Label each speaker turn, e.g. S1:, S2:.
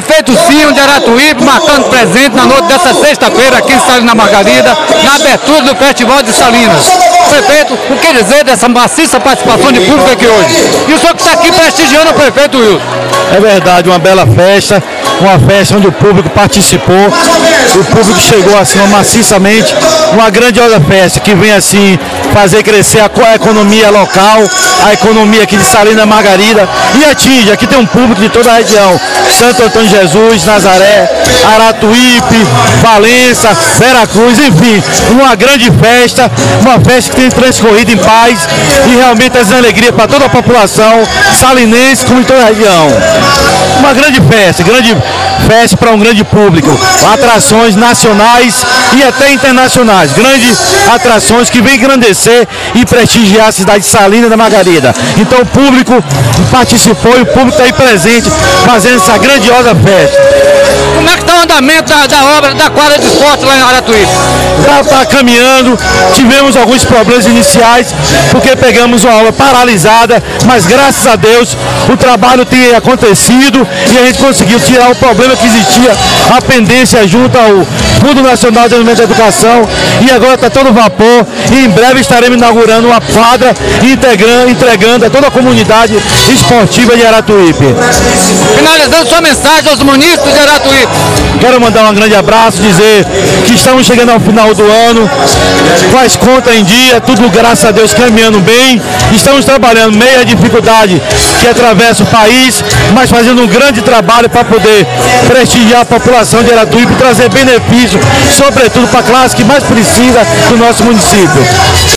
S1: prefeito Zinho de Aratuípe marcando presente na noite dessa sexta-feira aqui em Salina Margarida, na abertura do Festival de Salinas. Prefeito, o que dizer dessa maciça participação de público aqui hoje? E o senhor que está aqui prestigiando o prefeito Wilson.
S2: É verdade, uma bela festa, uma festa onde o público participou, o público chegou assim maciçamente, uma grandiosa festa que vem assim fazer crescer a economia local, a economia aqui de Salina Margarida e atinge, aqui tem um público de toda a região, Santo Antônio de Jesus, Nazaré, Aratuípe, Valença, Veracruz, enfim, uma grande festa, uma festa que tem transcorrido em paz e realmente trazendo alegria para toda a população salinense como em toda a região. Uma grande festa para um grande público, atrações nacionais e até internacionais, grandes atrações que vêm engrandecer e prestigiar a cidade de Salina da Margarida. Então o público participou e o público está aí presente fazendo essa grandiosa festa.
S1: Como é que está o andamento da obra da quadra de esporte lá em Aratuípe?
S2: Já está caminhando, tivemos alguns problemas iniciais, porque pegamos uma obra paralisada, mas graças a Deus o trabalho tem acontecido e a gente conseguiu tirar o problema que existia, a pendência junto ao Fundo Nacional de Desenvolvimento da Educação, e agora está todo vapor e em breve estaremos inaugurando uma quadra e entregando a toda a comunidade esportiva de Aratuípe.
S1: Finalizando sua mensagem aos munícipes de Aratuípe.
S2: Quero mandar um grande abraço, dizer que estamos chegando ao final do ano, com as contas em dia, tudo graças a Deus caminhando bem, estamos trabalhando meia dificuldade que atravessa o país, mas fazendo um grande trabalho para poder prestigiar a população de Aratuípe e trazer benefício, sobretudo para a classe que mais precisa do nosso município.